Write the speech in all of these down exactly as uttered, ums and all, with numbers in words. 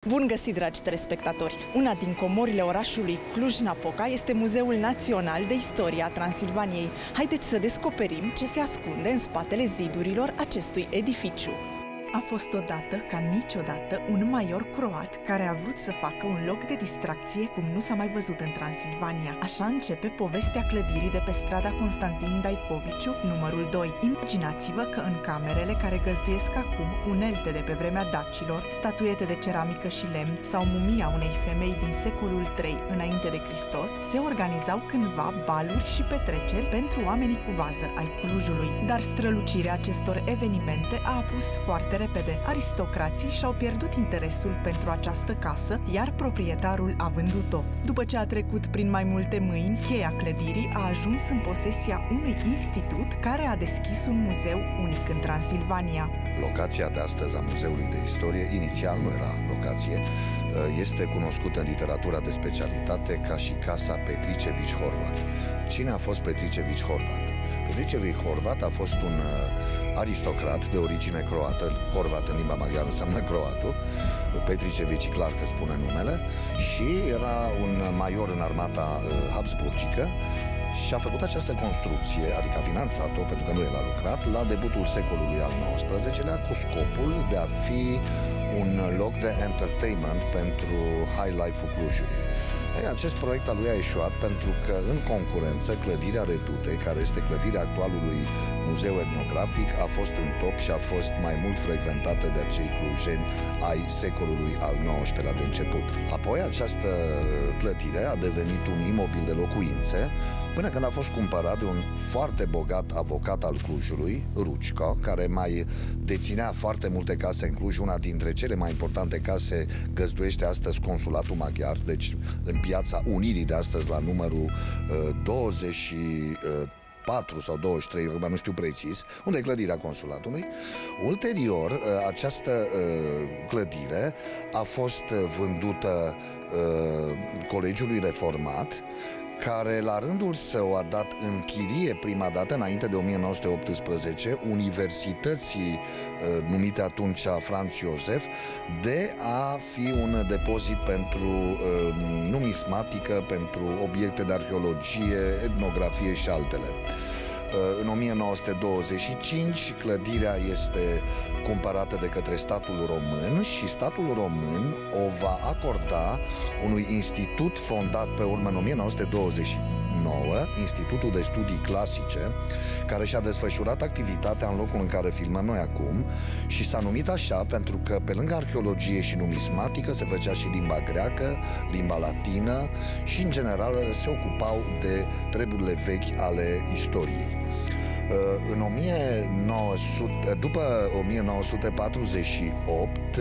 Bun găsit, dragi telespectatori! Una din comorile orașului Cluj-Napoca este Muzeul Național de Istorie a Transilvaniei. Haideți să descoperim ce se ascunde în spatele zidurilor acestui edificiu. A fost odată, ca niciodată, un major croat care a vrut să facă un loc de distracție cum nu s-a mai văzut în Transilvania. Așa începe povestea clădirii de pe strada Constantin Daikoviciu, numărul doi. Imaginați-vă că în camerele care găzduiesc acum unelte de pe vremea dacilor, statuete de ceramică și lemn sau mumia unei femei din secolul trei înainte de Hristos, se organizau cândva baluri și petreceri pentru oamenii cu vază ai Clujului. Dar strălucirea acestor evenimente a apus foarte repede. Aristocrații și-au pierdut interesul pentru această casă, iar proprietarul a vândut-o. După ce a trecut prin mai multe mâini, cheia clădirii a ajuns în posesia unui institut care a deschis un muzeu unic în Transilvania. Locația de astăzi a Muzeului de Istorie, inițial nu era locație, este cunoscută în literatura de specialitate ca și Casa Petricevici Horvat. Cine a fost Petricevici Horvat? Petricevici Horvat a fost un aristocrat de origine croată, horvat în limba maghiară înseamnă croatul, Petricevici, clar că spune numele, și era un major în armata habsburgică și a făcut această construcție, adică a finanțat-o, pentru că nu el a lucrat, la debutul secolului al nouăsprezecelea, cu scopul de a fi un loc de entertainment pentru high life-ul Clujului. Ei, acest proiect al lui a eșuat pentru că, în concurență, clădirea Redute, care este clădirea actualului Muzeu Etnografic, a fost în top și a fost mai mult frecventată de acei clujeni ai secolului al nouăsprezecelea de început. Apoi, această clădire a devenit un imobil de locuințe, până când a fost cumpărat de un foarte bogat avocat al Clujului, Rucica, care mai deținea foarte multe case în Cluj. Una dintre cele mai importante case găzduiește astăzi Consulatul Maghiar, deci în Piața Unirii de astăzi, la numărul uh, douăzeci și patru sau douăzeci și trei, nu știu precis, unde e clădirea consulatului. Ulterior, uh, această uh, clădire a fost vândută uh, Colegiului Reformat, care la rândul său a dat în chirie prima dată, înainte de o mie nouă sute optsprezece, universității uh, numite atunci Franz Josef, de a fi un depozit pentru uh, numismatică, pentru obiecte de arheologie, etnografie și altele. În o mie nouă sute douăzeci și cinci, clădirea este cumpărată de către statul român și statul român o va acorda unui institut fondat pe urmă în o mie nouă sute douăzeci și nouă, Institutul de Studii Clasice, care și-a desfășurat activitatea în locul în care filmăm noi acum și s-a numit așa pentru că pe lângă arheologie și numismatică se făcea și limba greacă, limba latină și în general se ocupau de treburile vechi ale istoriei. În o mie nouă sute, după o mie nouă sute patruzeci și opt,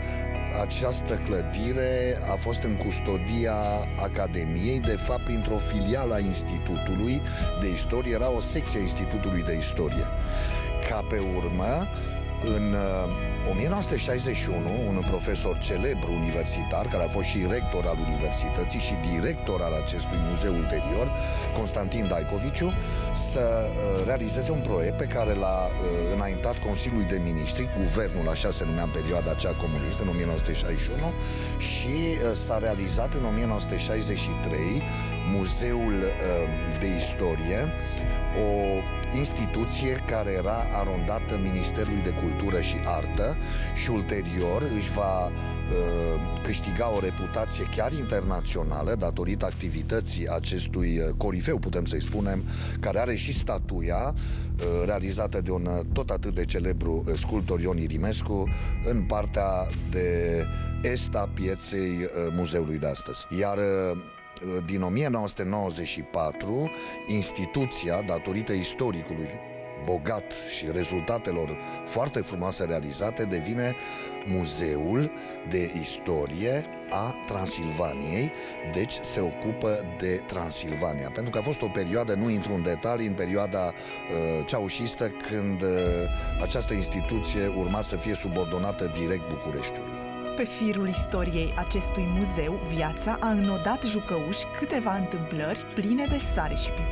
această clădire a fost în custodia Academiei, de fapt printr-o filială a Institutului de Istorie, era o secție a Institutului de Istorie. Ca pe urmă, în o mie nouă sute șaizeci și unu, un profesor celebru universitar, care a fost și rector al universității și director al acestui muzeu ulterior, Constantin Daikoviciu, să realizeze un proiect pe care l-a înaintat Consiliului de Ministri, guvernul așa se numea în perioada aceea comunistă, în o mie nouă sute șaizeci și unu, și s-a realizat în o mie nouă sute șaizeci și trei Muzeul de Istorie, o instituție care era arondată Ministerului de Cultură și Artă și ulterior își va uh, câștiga o reputație chiar internațională datorită activității acestui corifeu, putem să-i spunem, care are și statuia uh, realizată de un tot atât de celebru sculptor Ion Irimescu în partea de est a pieței uh, muzeului de astăzi. Iar uh, din o mie nouă sute nouăzeci și patru, instituția, datorită istoricului bogat și rezultatelor foarte frumoase realizate, devine Muzeul de Istorie a Transilvaniei, deci se ocupă de Transilvania. Pentru că a fost o perioadă, nu intru în detalii, în perioada uh, ceaușistă, când uh, această instituție urma să fie subordonată direct Bucureștiului. Pe firul istoriei acestui muzeu, viața a înnodat jucăuși câteva întâmplări pline de sare și piper.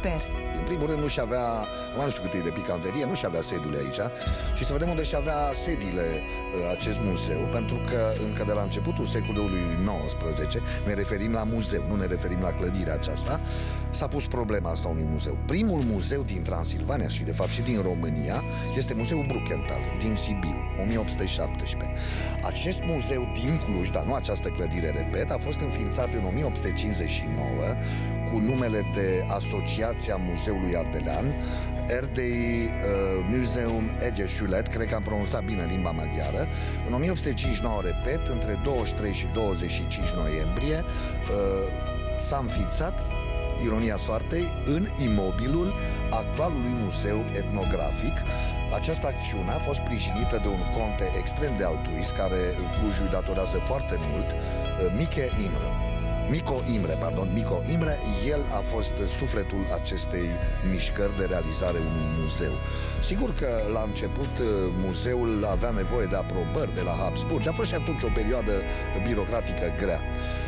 În primul rând nu-și avea, nu știu cât e de picanterie, nu-și avea sediul aici și să vedem unde și avea sediile acest muzeu, pentru că încă de la începutul secolului nouăsprezece ne referim la muzeu, nu ne referim la clădirea aceasta, s-a pus problema asta unui muzeu. Primul muzeu din Transilvania și de fapt și din România este Muzeul Brukenthal din Sibiu, o mie opt sute șaptesprezece. Acest muzeu din Cluj, dar nu această clădire, repet, a fost înființat în o mie opt sute cincizeci și nouă cu numele de Asociația Muzeului Ardelean, Erdei uh, Museum Egyesület, cred că am pronunțat bine limba maghiară. În o mie opt sute cincizeci și nouă, repet, între douăzeci și trei și douăzeci și cinci noiembrie, uh, s-a înființat, ironia soartei, în imobilul actualului muzeu etnografic. Această acțiune a fost sprijinită de un conte extrem de altruist, care Clujului datorează foarte mult, Miche Imre. Mico Imre, pardon, Mico Imre, el a fost sufletul acestei mișcări de realizare unui muzeu. Sigur că la început muzeul avea nevoie de aprobări de la Habsburg. A fost și atunci o perioadă birocratică grea.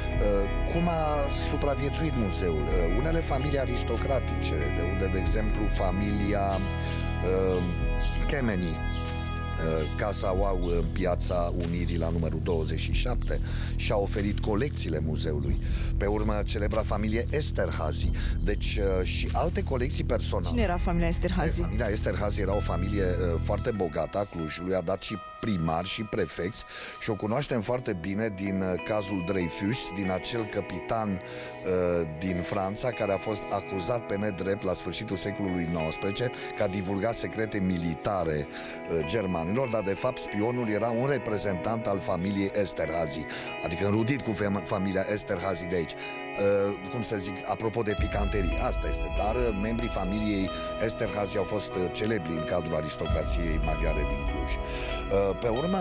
Cum a supraviețuit muzeul? Unele familii aristocratice, de unde, de exemplu, familia uh, Kemeny, Casa au în Piața Unirii la numărul douăzeci și șapte și-a oferit colecțiile muzeului. Pe urmă, celebra familie Esterhazy, deci și alte colecții personale. Cine era familia Esterhazy? Familia Esterhazy era o familie foarte bogată a Clujului, a dat și primari și prefecți și o cunoaștem foarte bine din cazul Dreyfus, din acel capitan uh, din Franța care a fost acuzat pe nedrept la sfârșitul secolului nouăsprezece că a divulgat secrete militare uh, germanilor, dar de fapt spionul era un reprezentant al familiei Esterhazy, adică înrudit cu familia Esterhazy de aici. Uh, cum să zic, apropo de picanterii, asta este, dar uh, membrii familiei Esterhazy au fost uh, celebri în cadrul aristocrației maghiare din Cluj. Uh, Pe urmă,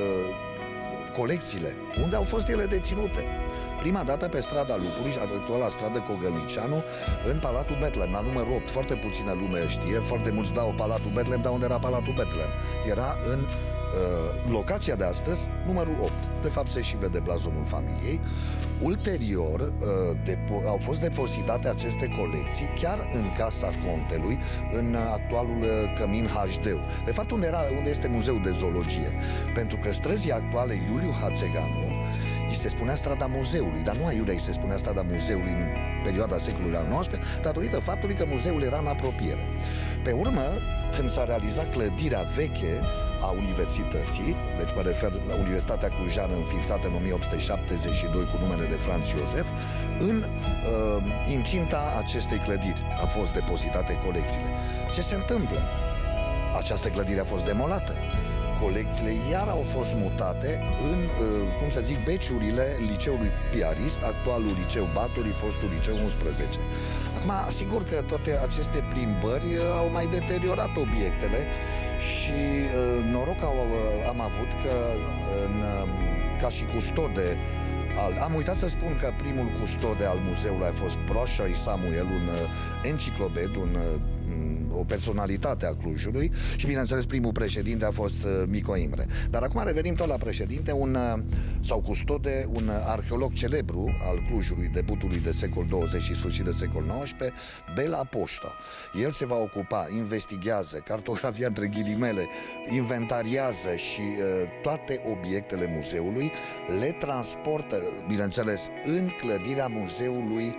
colecțiile, unde au fost ele deținute? Prima dată pe strada Lupului, actuala stradă Cogălnicianu, în Palatul Betlehem, la numărul opt. Foarte puțină lume știe, foarte mulți dau Palatul Betlehem, dar unde era Palatul Betlehem? Era în uh, locația de astăzi, numărul opt. De fapt, se și vede blazonul familiei. Ulterior, uh, au fost depozitate aceste colecții chiar în casa contelui, în actualul uh, cămin H D. De fapt, unde, era, unde este Muzeul de Zoologie. Pentru că străzii actuale Iuliu Hațeganu îi se spunea strada muzeului, dar nu aiurea îi se spunea strada muzeului în perioada secolului al nouăsprezecelea, datorită faptului că muzeul era în apropiere. Pe urmă, când s-a realizat clădirea veche a universității, deci mă refer la Universitatea Clujană, înființată în o mie opt sute șaptezeci și doi cu numele de Franz Josef, în uh, incinta acestei clădiri au fost depozitate colecțiile. Ce se întâmplă? Această clădire a fost demolată. Colecțiile iar au fost mutate în, cum să zic, beciurile liceului Piarist, actualul liceu Batorii, fostul liceu unsprezece. Acum, sigur că toate aceste plimbări au mai deteriorat obiectele și noroc au, am avut că, în, ca și custode, al, am uitat să spun că primul custode al muzeului a fost Broșoi Samuel, un encicloped, un o personalitate a Clujului și, bineînțeles, primul președinte a fost uh, Mico Imre. Dar acum revenim tot la președinte, un, uh, sau custode, un uh, arheolog celebru al Clujului, debutului de secol douăzeci și sfârșit de secol nouăsprezece, Bela Poșta. El se va ocupa, investigează, cartografia între ghilimele, inventariază și uh, toate obiectele muzeului, le transportă, bineînțeles, în clădirea muzeului,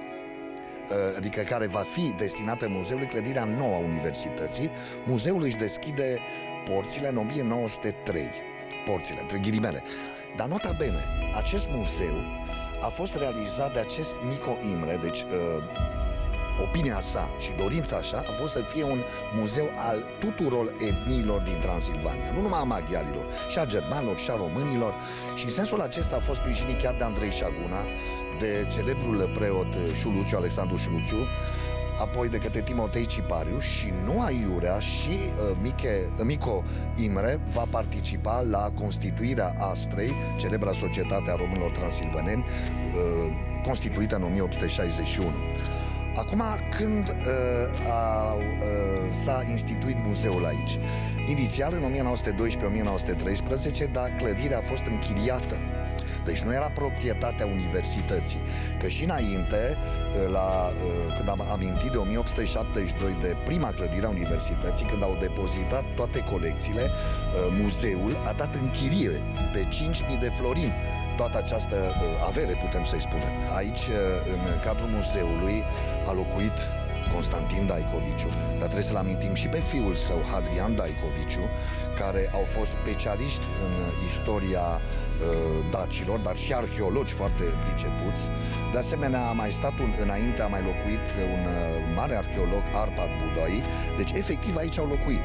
adică care va fi destinată muzeului, clădirea nouă a universității. Muzeul își deschide porțile în o mie nouă sute trei, porțile, între ghilimele. Dar nota bene, acest muzeu a fost realizat de acest Mico Imre, deci uh, opinia sa și dorința sa a fost să fie un muzeu al tuturor etniilor din Transilvania, nu numai a maghiarilor, și a germanilor, și a românilor, și în sensul acesta a fost sprijinit chiar de Andrei Șaguna, de celebrul preot Șuluțiu, Alexandru Șuluțiu, apoi de către Timotei Cipariu și nu aiurea și uh, Miche, uh, Mico Imre va participa la constituirea Astrei, celebra societate a românilor transilvaneni, uh, constituită în o mie opt sute șaizeci și unu. Acum, când uh, a, uh, s-a instituit muzeul aici? Inițial, în o mie nouă sute doisprezece - o mie nouă sute treisprezece, dar clădirea a fost închiriată. Deci nu era proprietatea universității. Că și înainte, la, când am amintit de o mie opt sute șaptezeci și doi, de prima clădire a universității, când au depozitat toate colecțiile, muzeul a dat în chirie pe cinci mii de florini toată această avere, putem să-i spunem. Aici, în cadrul muzeului, a locuit Constantin Daicoviciu, dar trebuie să-l amintim și pe fiul său, Hadrian Daicoviciu, care au fost specialiști în istoria uh, dacilor, dar și arheologi foarte pricepuți. De asemenea, a mai stat un, înainte, a mai locuit un uh, mare arheolog, Arpad Budoi, deci efectiv aici au locuit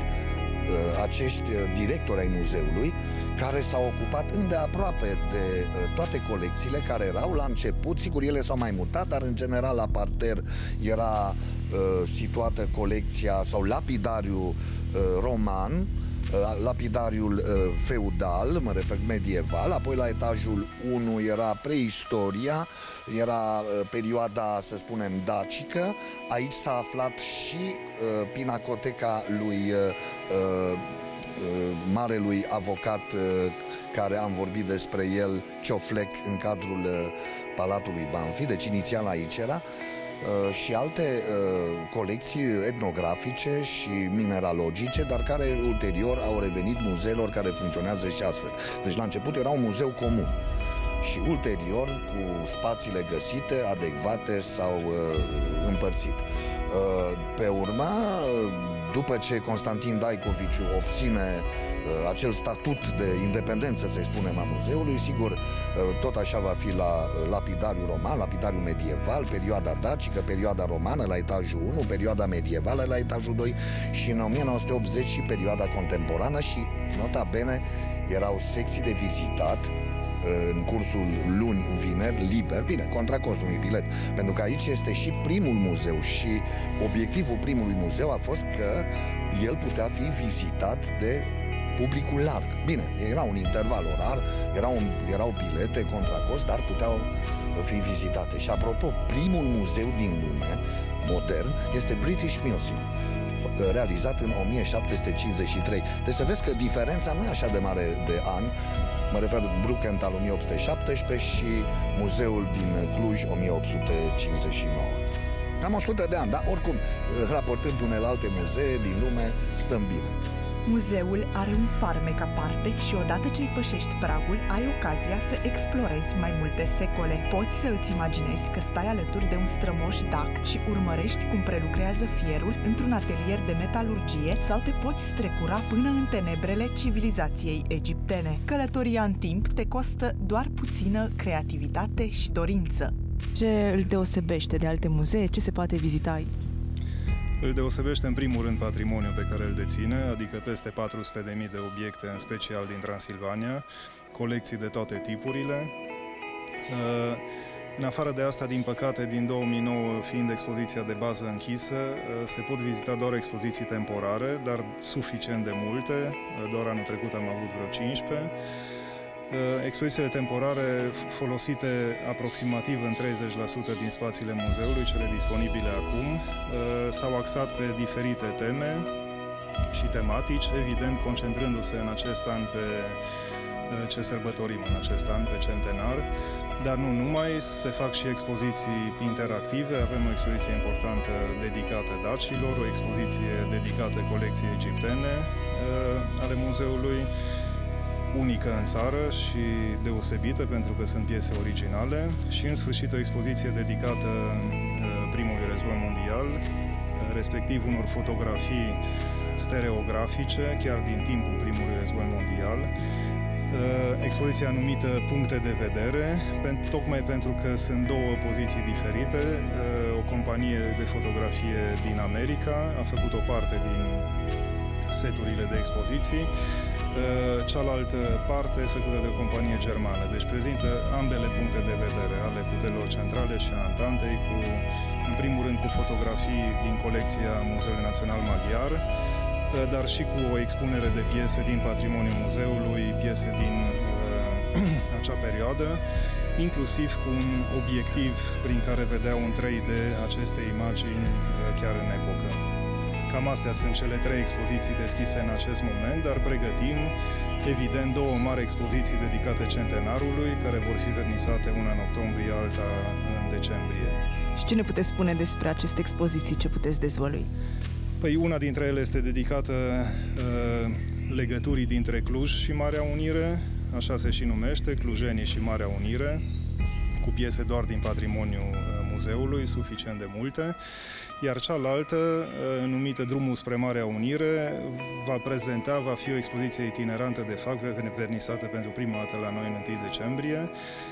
acești directori ai muzeului, care s-au ocupat îndeaproape de toate colecțiile care erau la început. Sigur, ele s-au mai mutat, dar în general la parter era uh, situată colecția sau lapidariul uh, roman, lapidariul uh, feudal, mă refer medieval, apoi la etajul unu era preistoria, era uh, perioada, să spunem, dacică. Aici s-a aflat și uh, pinacoteca lui uh, uh, marelui avocat uh, care am vorbit despre el, Cioflec, în cadrul uh, Palatului Banfi, deci inițial aici era. Uh, și alte uh, colecții etnografice și mineralogice, dar care ulterior au revenit muzeelor care funcționează și astfel. Deci la început era un muzeu comun și ulterior, cu spațiile găsite, adecvate, s-au uh, împărțit. Uh, pe urmă, după ce Constantin Daicoviciu obține uh, acel statut de independență, să-i spunem, a muzeului, sigur, uh, tot așa va fi la uh, lapidariul roman, lapidariul medieval, perioada dacică, perioada romană la etajul unu, perioada medievală la etajul doi și în o mie nouă sute optzeci și perioada contemporană și, nota bene, erau secții de vizitat în cursul luni, vineri, liber, bine, contra costul unui bilet, pentru că aici este și primul muzeu și obiectivul primului muzeu a fost că el putea fi vizitat de publicul larg. Bine, era un interval orar, erau, erau bilete contra cost, dar puteau fi vizitate. Și apropo, primul muzeu din lume modern este British Museum, realizat în o mie șapte sute cincizeci și trei. Deci să vezi că diferența nu e așa de mare de ani. Mă refer Brukenthal o mie opt sute șaptesprezece și muzeul din Cluj o mie opt sute cincizeci și nouă. Cam o sută de ani, dar oricum, raportând unele alte muzee din lume, stăm bine. Muzeul are un farmec aparte și odată ce îi pășești pragul, ai ocazia să explorezi mai multe secole. Poți să îți imaginezi că stai alături de un strămoș dac și urmărești cum prelucrează fierul într-un atelier de metalurgie sau te poți strecura până în tenebrele civilizației egiptene. Călătoria în timp te costă doar puțină creativitate și dorință. Ce îl deosebește de alte muzee? Ce se poate vizita aici? Îl deosebește în primul rând patrimoniul pe care îl deține, adică peste patru sute de mii de obiecte, în special din Transilvania, colecții de toate tipurile. În afară de asta, din păcate, din două mii nouă, fiind expoziția de bază închisă, se pot vizita doar expoziții temporare, dar suficient de multe. Doar anul trecut am avut vreo cincisprezece. Expozițiile temporare folosite aproximativ în treizeci la sută din spațiile muzeului, cele disponibile acum, s-au axat pe diferite teme și tematici, evident concentrându-se în acest an pe ce sărbătorim în acest an, pe centenar, dar nu numai, se fac și expoziții interactive. Avem o expoziție importantă dedicată dacilor, o expoziție dedicată colecției egiptene ale muzeului, unică în țară și deosebită pentru că sunt piese originale, și în sfârșit o expoziție dedicată primului război mondial, respectiv unor fotografii stereografice, chiar din timpul primului război mondial. Expoziția numită Puncte de vedere, tocmai pentru că sunt două poziții diferite. O companie de fotografie din America a făcut o parte din seturile de expoziții, cealaltă parte făcută de o companie germană. Deci prezintă ambele puncte de vedere ale puterilor centrale și a Antantei, cu, în primul rând cu fotografii din colecția Muzeului Național Maghiar, dar și cu o expunere de piese din patrimoniul muzeului, piese din uh, acea perioadă, inclusiv cu un obiectiv prin care vedeau în trei D aceste imagini uh, chiar în epocă. Cam astea sunt cele trei expoziții deschise în acest moment, dar pregătim evident, două mari expoziții dedicate centenarului, care vor fi vernisate una în octombrie, alta în decembrie. Și ce ne puteți spune despre aceste expoziții, ce puteți dezvălui? Păi una dintre ele este dedicată uh, legăturii dintre Cluj și Marea Unire, așa se și numește, Clujenii și Marea Unire, cu piese doar din patrimoniul uh, muzeului, suficient de multe, iar cealaltă, uh, numită Drumul spre Marea Unire, va prezenta, va fi o expoziție itinerantă, de fapt, vernisată pentru prima dată la noi în întâi decembrie,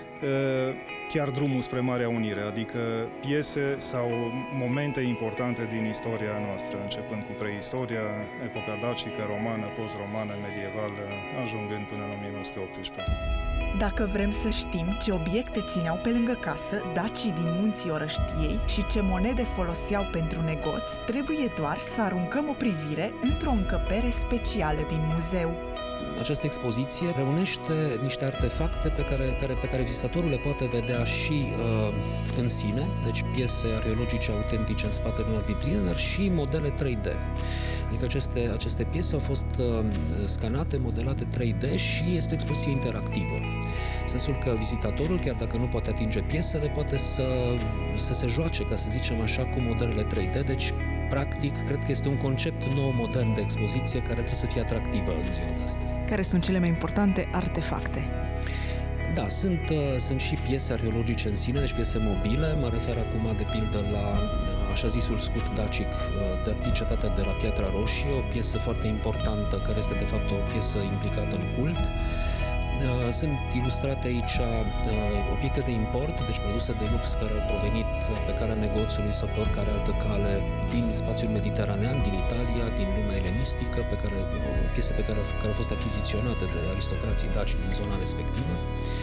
chiar drumul spre Marea Unire, adică piese sau momente importante din istoria noastră, începând cu preistoria, epoca dacică, romană, post-romană, medievală, ajungând până în o mie nouă sute optsprezece. Dacă vrem să știm ce obiecte țineau pe lângă casă dacii din munții Orăștiei și ce monede foloseau pentru negoț, trebuie doar să aruncăm o privire într-o încăpere specială din muzeu. Această expoziție reunește niște artefacte pe care, care, pe care vizitatorul le poate vedea și uh, în sine, deci piese arheologice autentice în spatele unor vitrine, dar și modele trei D. Adică aceste, aceste piese au fost uh, scanate, modelate trei D și este o expoziție interactivă. În sensul că vizitatorul, chiar dacă nu poate atinge piesele, poate să, să se joace, ca să zicem așa, cu modelele trei D, deci practic, cred că este un concept nou, modern de expoziție care trebuie să fie atractivă în ziua de astăzi. Care sunt cele mai importante artefacte? Da, sunt, uh, sunt și piese arheologice în sine, deci piese mobile. Mă refer acum, de pildă, la uh, așa zisul scut dacic uh, de, din cetatea de la Piatra Roșie, o piesă foarte importantă, care este, de fapt, o piesă implicată în cult. Sunt ilustrate aici obiecte de import, deci produse de lux care au provenit pe calea negoțului sau pe oricare altă cale din spațiul mediteranean, din Italia, din lumea elenistică, pe care, piese pe care, care au fost achiziționate de aristocrații daci din zona respectivă.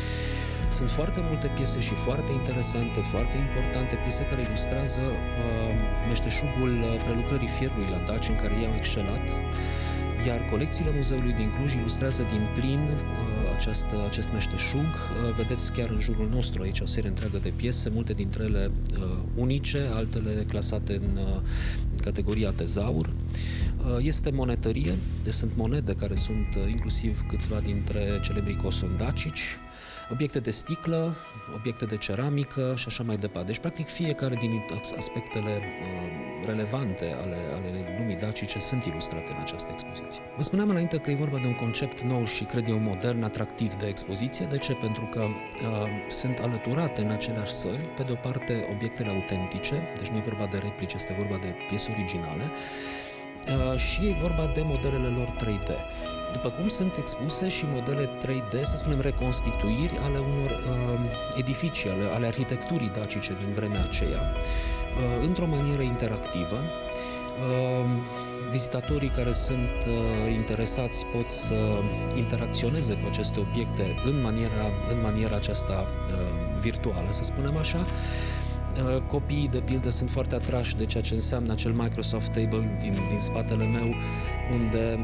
Sunt foarte multe piese și foarte interesante, foarte importante, piese care ilustrează uh, meșteșugul prelucrării fierului la daci, în care ei au excelat, iar colecțiile muzeului din Cluj ilustrează din plin uh, acest, acest meșteșug. Uh, vedeți chiar în jurul nostru aici o serie întreagă de piese, multe dintre ele uh, unice, altele clasate în uh, categoria tezaur. Uh, este monetărie, deci sunt monede care sunt uh, inclusiv câțiva dintre celebrii coson dacici, obiecte de sticlă, obiecte de ceramică și așa mai departe. Deci, practic, fiecare din aspectele uh, relevante ale, ale lumii dacice sunt ilustrate în această expoziție. Vă spuneam înainte că e vorba de un concept nou și, cred eu, modern, atractiv de expoziție. De ce? Pentru că uh, sunt alăturate în aceleași săli, pe de o parte, obiectele autentice, deci nu e vorba de replici, este vorba de piese originale, uh, și e vorba de modelele lor trei D. După cum sunt expuse și modele trei D, să spunem, reconstituiri ale unor uh, edificii, ale, ale arhitecturii dacice din vremea aceea, uh, într-o manieră interactivă. Uh, vizitatorii care sunt uh, interesați pot să interacționeze cu aceste obiecte în maniera, în maniera aceasta uh, virtuală, să spunem așa. Copiii, de pildă, sunt foarte atrași de ceea ce înseamnă acel Microsoft Table din, din spatele meu, unde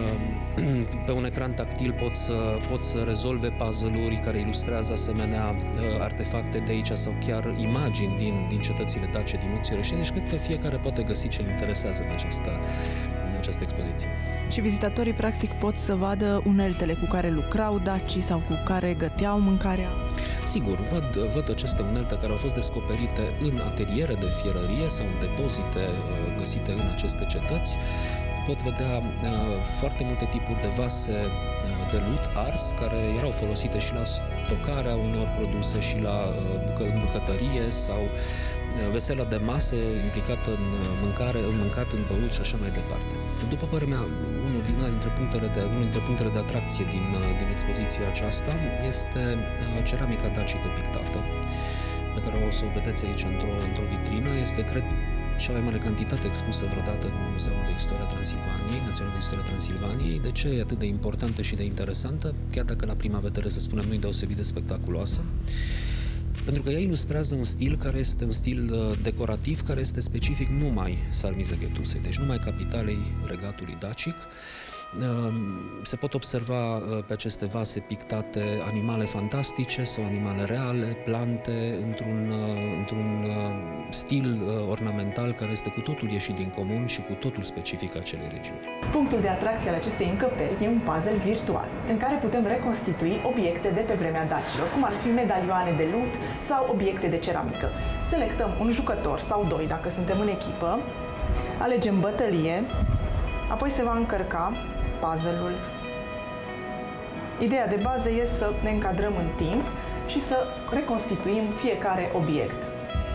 pe un ecran tactil pot să, pot să rezolve puzzle-uri care ilustrează asemenea artefacte de aici sau chiar imagini din, din cetățile dace, din munții Orăștiei. Deci cred că fiecare poate găsi ce îl interesează în această, în această expoziție. Și vizitatorii, practic, pot să vadă uneltele cu care lucrau dacii sau cu care găteau mâncarea? Sigur, văd, văd aceste unelte care au fost descoperite în ateliere de fierărie sau în depozite găsite în aceste cetăți. Pot vedea uh, foarte multe tipuri de vase uh, de lut ars, care erau folosite și la stocarea unor produse și la uh, bucă, în bucătărie sau uh, vesela de masă implicată în mâncare, în mâncat, în băut și așa mai departe. După părerea mea, unul din, dintre punctele de, unul dintre punctele de atracție din, uh, din expoziția aceasta este uh, ceramica dacică pictată, pe care o să o vedeți aici într-o, într-o vitrină. Este, cred, cea mai mare cantitate expusă vreodată în Muzeul de Istoria Transilvaniei, Național de Istoria Transilvaniei. De ce e atât de importantă și de interesantă, chiar dacă la prima vedere, să spunem, nu-i deosebit de spectaculoasă? Pentru că ea ilustrează un stil care este un stil decorativ, care este specific numai Sarmizegetusei, deci numai capitalei regatului dacic. Se pot observa pe aceste vase pictate animale fantastice sau animale reale, plante, într-un, într-un stil ornamental care este cu totul ieșit din comun și cu totul specific acelei regiuni. Punctul de atracție al acestei încăperi e un puzzle virtual, în care putem reconstitui obiecte de pe vremea dacilor, cum ar fi medalioane de lut sau obiecte de ceramică. Selectăm un jucător sau doi dacă suntem în echipă, alegem bătălie, apoi se va încărca puzzle-ul. Ideea de bază e să ne încadrăm în timp și să reconstituim fiecare obiect.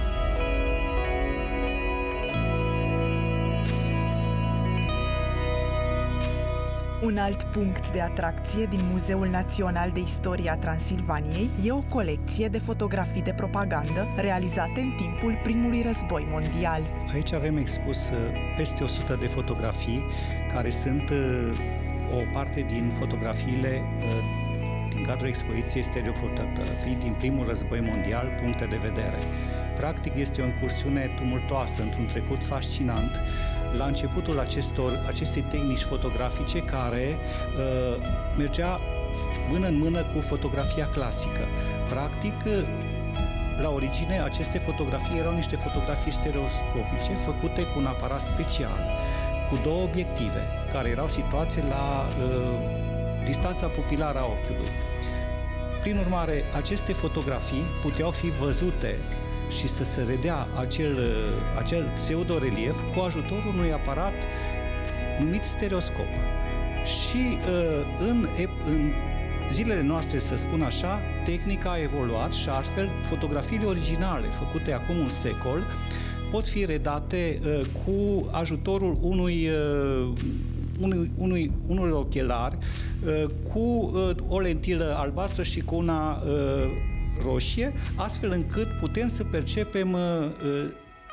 Un alt punct de atracție din Muzeul Național de Istorie a Transilvaniei e o colecție de fotografii de propagandă realizate în timpul primului război mondial. Aici avem expus peste o sută de fotografii care sunt o parte din fotografiile din cadrul expoziției stereofotografii din primul război mondial, puncte de vedere. Practic este o incursiune tumultoasă într-un trecut fascinant la începutul acestor, acestei tehnici fotografice care uh, mergea mână în mână cu fotografia clasică. Practic, la origine, aceste fotografii erau niște fotografii stereoscopice făcute cu un aparat special, cu două obiective, care erau situate la uh, distanța pupilară a ochiului. Prin urmare, aceste fotografii puteau fi văzute și să se redea acel, acel pseudorelief cu ajutorul unui aparat numit stereoscop. Și în, în zilele noastre, să spun așa, tehnica a evoluat și astfel fotografiile originale, făcute acum un secol, pot fi redate cu ajutorul unui unui, unui, unui ochelari cu o lentilă albastră și cu una roșie, astfel încât putem să percepem uh,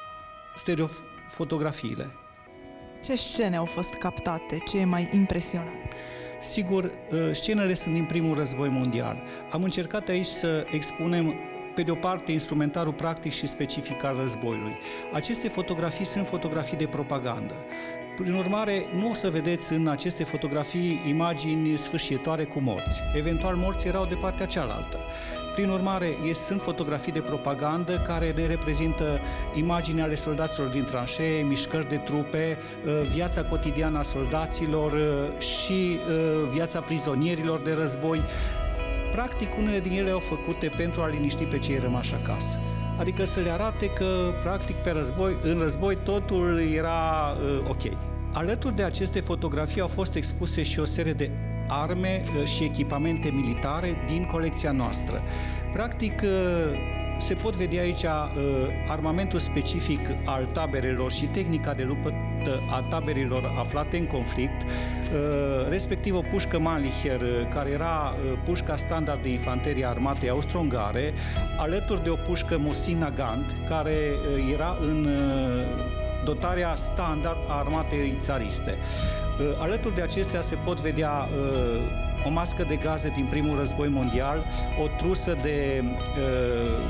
stereofotografiile. Ce scene au fost captate? Ce e mai impresionant? Sigur, uh, scenele sunt din primul război mondial. Am încercat aici să expunem, pe de o parte, instrumentarul practic și specific al războiului. Aceste fotografii sunt fotografii de propagandă. Prin urmare, nu o să vedeți în aceste fotografii imagini sfârșietoare cu morți. Eventual, morții erau de partea cealaltă. Prin urmare, sunt fotografii de propagandă care ne reprezintă imagini ale soldaților din tranșee, mișcări de trupe, viața cotidiană a soldaților și viața prizonierilor de război. Practic, unele din ele au făcute pentru a liniști pe cei rămași acasă. Adică să le arate că, practic, pe război, în război totul era uh, ok. Alături de aceste fotografii au fost expuse și o serie de arme uh, și echipamente militare din colecția noastră. Practic, uh, se pot vedea aici uh, armamentul specific al taberelor și tehnica de luptă a taberelor aflate în conflict, uh, respectiv o pușcă Mannlicher, uh, care era uh, pușca standard de infanterie a armatei austro-ungare, alături de o pușcă Mosin Nagant, care uh, era în uh, dotarea standard a armatei țariste. Uh, alături de acestea se pot vedea uh, o mască de gaze din primul război mondial, o trusă de, uh,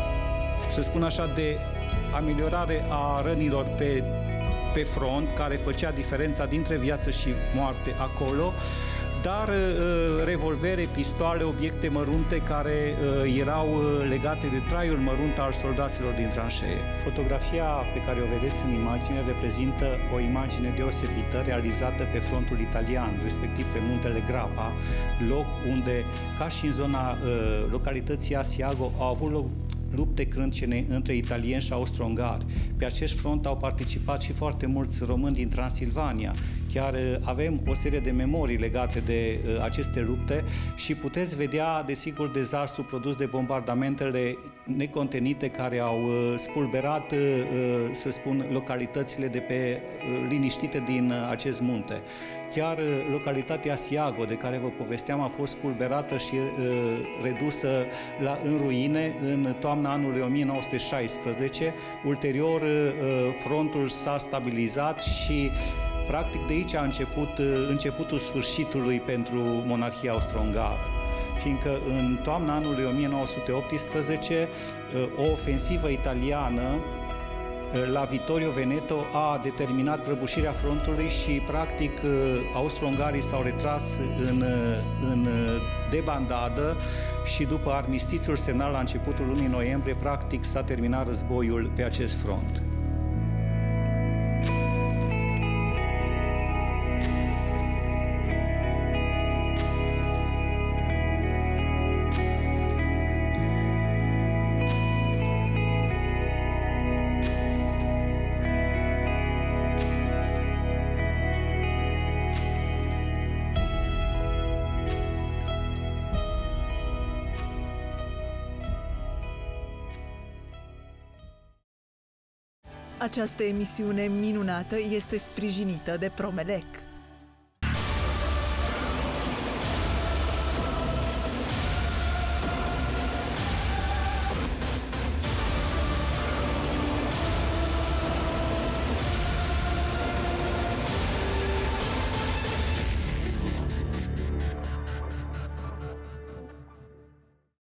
să spun așa, de ameliorare a rănilor pe pe front, care făcea diferența dintre viață și moarte acolo, dar uh, revolvere, pistoale, obiecte mărunte care uh, erau uh, legate de traiul mărunt al soldaților din tranșee. Fotografia pe care o vedeți în imagine reprezintă o imagine deosebită realizată pe frontul italian, respectiv pe muntele Grapa, loc unde, ca și în zona uh, localității Asiago, au avut loc lupte crâncene între italieni și austro-ungari. Pe acest front au participat și foarte mulți români din Transilvania. Chiar avem o serie de memorii legate de uh, aceste lupte și puteți vedea, desigur, dezastru produs de bombardamentele necontenite care au uh, spulberat, uh, să spun, localitățile de pe uh, liniștite din uh, acest munte. Chiar uh, localitatea Asiago, de care vă povesteam, a fost spulberată și uh, redusă la, în ruine în toamna anului o mie nouă sute șaisprezece. Ulterior, uh, frontul s-a stabilizat și practic de aici a început începutul sfârșitului pentru monarhia austro-ungară, fiindcă în toamna anului o mie nouă sute optsprezece o ofensivă italiană la Vittorio Veneto a determinat prăbușirea frontului și, practic, austro-ungarii s-au retras în, în debandadă și după armistițiul semnat la începutul lunii noiembrie, practic, s-a terminat războiul pe acest front. Această emisiune minunată este sprijinită de Promelec.